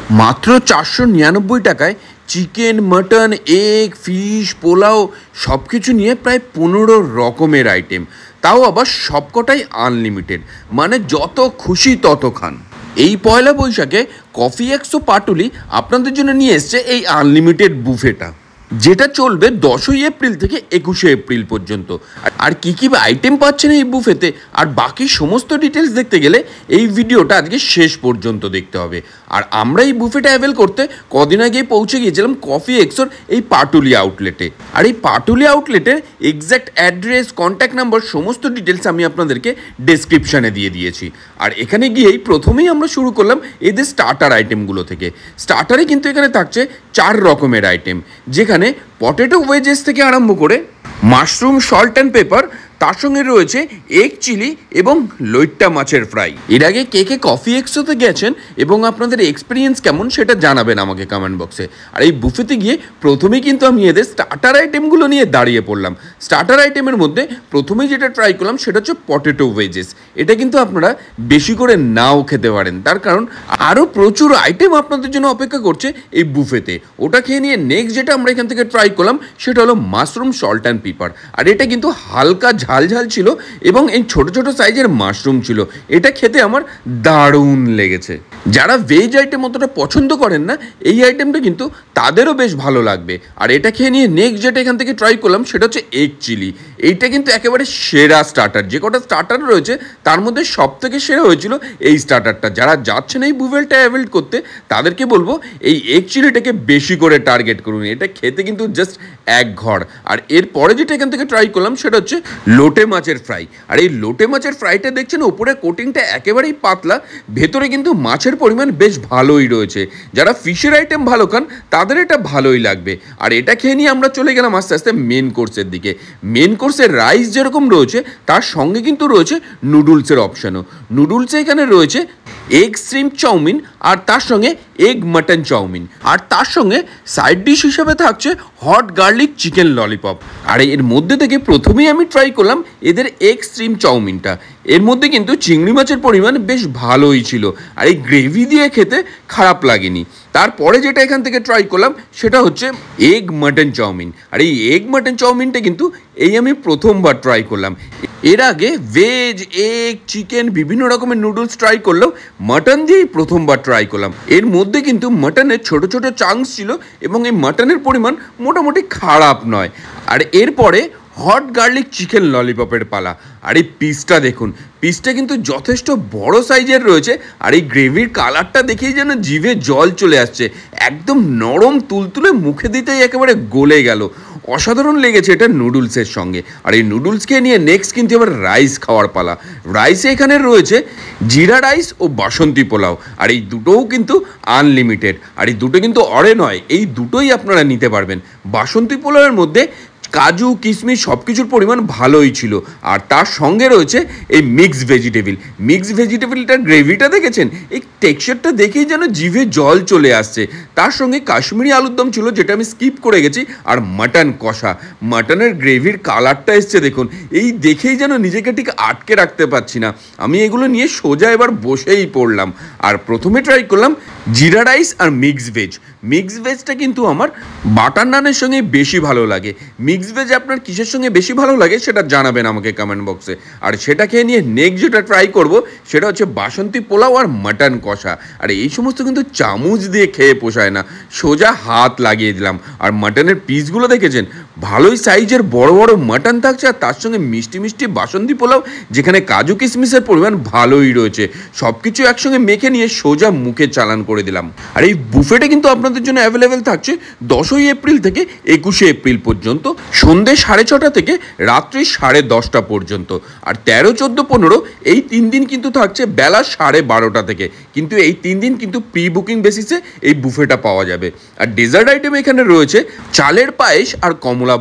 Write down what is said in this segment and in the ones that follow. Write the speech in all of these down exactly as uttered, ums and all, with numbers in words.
মাত্র চারশো নিরানব্বই টাকায় chicken, mutton, egg, fish, pulao সব কিছু নিয়ে প্রায় পনেরো রকমের আইটেম, তাও আবার সবকটাই আনলিমিটেড, মানে যত খুশি তত খান। এই পয়লা বৈশাখে কফি এক্সো পাটুলি আপনাদের জন্য নিয়ে এসছে এই আনলিমিটেড বুফেটা, যেটা চলবে দশই এপ্রিল থেকে একুশে এপ্রিল পর্যন্ত। আর কী কী আইটেম পাচ্ছেন এই বুফেতে আর বাকি সমস্ত ডিটেলস দেখতে গেলে এই ভিডিওটা আজকে শেষ পর্যন্ত দেখতে হবে। আর আমরা এই বুফেটা অ্যাভেল করতে কদিন আগে পৌঁছে গিয়েছিলাম কফি এক্সোর এই পাটুলি আউটলেটে। আর এই পাটুলি আউটলেটের এক্স্যাক্ট অ্যাড্রেস, কন্ট্যাক্ট নাম্বার, সমস্ত ডিটেলস আমি আপনাদেরকে ডেসক্রিপশানে দিয়ে দিয়েছি। আর এখানে গিয়েই প্রথমেই আমরা শুরু করলাম এদের স্টার্টার আইটেমগুলো থেকে। স্টার্টারে কিন্তু এখানে থাকছে চার রকমের আইটেম, যেখানে পটেটো ওয়েজেস থেকে আরম্ভ করে মাশরুম সল্ট অ্যান্ড পেপার, তার সঙ্গে রয়েছে এগ চিলি এবং লইট্টা মাছের ফ্রাই। এর আগে কে কে কফি এক্সোতে গেছেন এবং আপনাদের এক্সপিরিয়েন্স কেমন সেটা জানাবেন আমাকে কমেন্ট বক্সে। আর এই বুফেতে গিয়ে প্রথমেই কিন্তু আমি এদের স্টার্টার আইটেমগুলো নিয়ে দাঁড়িয়ে পড়লাম। স্টার্টার আইটেমের মধ্যে প্রথমেই যেটা ট্রাই করলাম সেটা হচ্ছে পটেটো ওয়েজেস। এটা কিন্তু আপনারা বেশি করে নাও খেতে পারেন, তার কারণ আরও প্রচুর আইটেম আপনাদের জন্য অপেক্ষা করছে এই বুফেতে। ওটা খেয়ে নিয়ে নেক্সট যেটা আমরা এখান থেকে ট্রাই করলাম সেটা হলো মাশরুম সল্ট অ্যান্ড পেপার। আর এটা কিন্তু হালকা ঝাল ঝাল ছিল এবং এই ছোট ছোট সাইজের মাশরুম ছিল। এটা খেতে আমার দারুণ লেগেছে। যারা ভেজ আইটেম অতটা পছন্দ করেন না, এই আইটেমটা কিন্তু তাদেরও বেশ ভালো লাগবে। আর এটা খেয়ে নিয়ে নেক্সট যেটা এখান থেকে ট্রাই করলাম সেটা হচ্ছে এগ চিলি। এইটা কিন্তু একেবারে সেরা স্টার্টার। যে কটা স্টার্টার রয়েছে তার মধ্যে সব থেকে সেরা হয়েছিল এই স্টার্টারটা। যারা যাচ্ছেন এই বুফেটা অ্যাভেল করতে তাদেরকে বলবো এই এগ চিলিটাকে বেশি করে টার্গেট করুন। এটা খেতে কিন্তু জাস্ট এক ঘর। আর এরপরে যেটা এখান থেকে ট্রাই করলাম সেটা হচ্ছে লোটে মাছের ফ্রাই। আর এই লোটে মাছের ফ্রাইটা দেখছেন ওপরে কোটিংটা একেবারেই পাতলা, ভেতরে কিন্তু মাছের পরিমাণ বেশ ভালোই রয়েছে। যারা ফিশের আইটেম ভালো খান তাদের এটা ভালোই লাগবে। আর এটা খেয়ে নিয়ে আমরা চলে গেলাম আস্তে আস্তে মেন কোর্সের দিকে। মেন কোর্সের রাইস যেরকম রয়েছে তার সঙ্গে কিন্তু রয়েছে নুডলসের অপশানও। নুডলসে এখানে রয়েছে এগ শ্রিম্প চাউমিন, আর তার সঙ্গে এগ মাটন চাউমিন, আর তার সঙ্গে সাইড ডিশ হিসেবে থাকছে হট গার্লিক চিকেন ললিপপ। আর এর মধ্যে থেকে প্রথমেই আমি ট্রাই করলাম এদের এগ শ্রিম্প চাউমিনটা। এর মধ্যে কিন্তু চিংড়ি মাছের পরিমাণ বেশ ভালোই ছিল, আর এই গ্রেভি দিয়ে খেতে খারাপ লাগেনি। তারপরে যেটা এখান থেকে ট্রাই করলাম সেটা হচ্ছে এগ মাটন চাউমিন। আর এই এগ মাটন চাউমিনটা কিন্তু এই আমি প্রথমবার ট্রাই করলাম। এর আগে ভেজ, এগ, চিকেন বিভিন্ন রকমের নুডলস ট্রাই করলেও মাটন দিয়েই প্রথমবার ট্রাই করলাম। এর মধ্যে কিন্তু মাটনের ছোট ছোট চাংস ছিল এবং এই মাটনের পরিমাণ মোটামুটি খারাপ নয়। আর এরপরে হট গার্লিক চিকেন ললিপপের পালা। আর এই পিসটা দেখুন, পিসটা কিন্তু যথেষ্ট বড় সাইজের রয়েছে। আর এই গ্রেভির কালারটা দেখেই যেন জিভে জল চলে আসছে। একদম নরম তুলতুলে, মুখে দিতেই একেবারে গলে গেল। অসাধারণ লেগেছে এটা নুডলসের সঙ্গে। আর এই নুডলসকে নিয়ে নেক্সট কিন্তু এবার রাইস খাওয়ার পালা। রাইসে এখানে রয়েছে জিরা রাইস ও বাসন্তী পোলাও। আর এই দুটোও কিন্তু আনলিমিটেড। আর এই দুটো কিন্তু অরে নয়, এই দুটোই আপনারা নিতে পারবেন। বাসন্তী পোলাওয়ের মধ্যে কাজু, কিশমিশ সব কিছুর পরিমাণ ভালোই ছিল। আর তার সঙ্গে রয়েছে এই মিক্সড ভেজিটেবিল। মিক্সড ভেজিটেবিলটার গ্রেভিটা দেখেছেন, এই টেক্সচারটা দেখেই যেন জিভে জল চলে আসছে। তার সঙ্গে কাশ্মীরি আলুর দম ছিল, যেটা আমি স্কিপ করে গেছি, আর মাটন কষা। মাটনের গ্রেভির কালারটা এসছে দেখুন, এই দেখেই যেন নিজেকে ঠিক আটকে রাখতে পারছি না। আমি এগুলো নিয়ে সোজা এবার বসেই পড়লাম। আর প্রথমে ট্রাই করলাম জিরা রাইস আর মিক্সড ভেজ। মিক্সড ভেজটা কিন্তু আমার বাটার নানের সঙ্গে বেশি ভালো লাগে। মিক্সড ভেজ আপনার কিসের সঙ্গে বেশি ভালো লাগে সেটা জানাবেন আমাকে কমেন্ট বক্সে। আর সেটা খেয়ে নিয়ে নেক্সট যেটা ট্রাই করব সেটা হচ্ছে বাসন্তী পোলাও আর মাটন কষা। আর এই সমস্ত কিন্তু চামচ দিয়ে খেয়ে পোষায় না, সোজা হাত লাগিয়ে দিলাম। আর মাটনের পিসগুলো দেখেছেন, ভালোই সাইজের বড় বড় মাটন থাকছে, আর তার সঙ্গে মিষ্টি মিষ্টি বাসন্তী পোলাও, যেখানে কাজু কিশমিশের পরিমাণ ভালোই রয়েছে। সব কিছু একসঙ্গে মেখে নিয়ে সোজা মুখে চালান করে দিলাম। আর এই বুফেটা কিন্তু আপনাদের জন্য অ্যাভেলেবেল থাকছে দশই এপ্রিল থেকে একুশে এপ্রিল পর্যন্ত, সন্ধ্যে সাড়ে ছটা থেকে রাত্রি সাড়ে দশটা পর্যন্ত। আর তেরো, চোদ্দো, পনেরো এই তিন দিন কিন্তু থাকছে বেলা সাড়ে বারোটা থেকে। কিন্তু এই তিন দিন কিন্তু প্রি বুকিং বেসিসে এই বুফেটা পাওয়া যাবে। আর ডেজার্ট আইটেম এখানে রয়েছে চালের পায়েস আর কমলা ভোগ।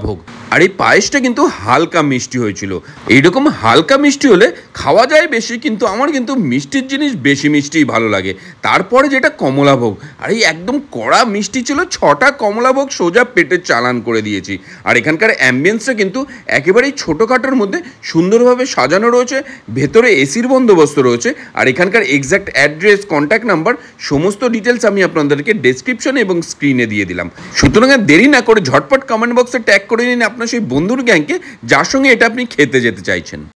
আর এই পায়েসটা কিন্তু হালকা মিষ্টি হয়েছিল। এইরকম হালকা মিষ্টি হলে খাওয়া যায় বেশি, কিন্তু আমার কিন্তু মিষ্টির জিনিস বেশি মিষ্টিই ভালো লাগে। তারপরে যেটা কমলাভোগ, আর এই একদম কড়া মিষ্টি ছিল, ছটা কমলাভোগ সোজা পেটে চালান করে দিয়েছি। আর এখানকার অ্যাম্বিয়েন্সটা কিন্তু একেবারেই ছোটোখাটোর মধ্যে সুন্দরভাবে সাজানো রয়েছে, ভেতরে এসির বন্দোবস্ত রয়েছে। আর এখানকার এক্স্যাক্ট অ্যাড্রেস, কন্ট্যাক্ট নাম্বার, সমস্ত ডিটেলস আমি আপনাদেরকে ডেসক্রিপশনে এবং স্ক্রিনে দিয়ে দিলাম। সুতরাং দেরি না করে ঝটপট কমেন্ট বক্সে ট্যাগ করে নিন আপনার সেই বন্ধুর গ্যাংকে যার সঙ্গে এটা আপনি খেতে যেতে চাইছেন।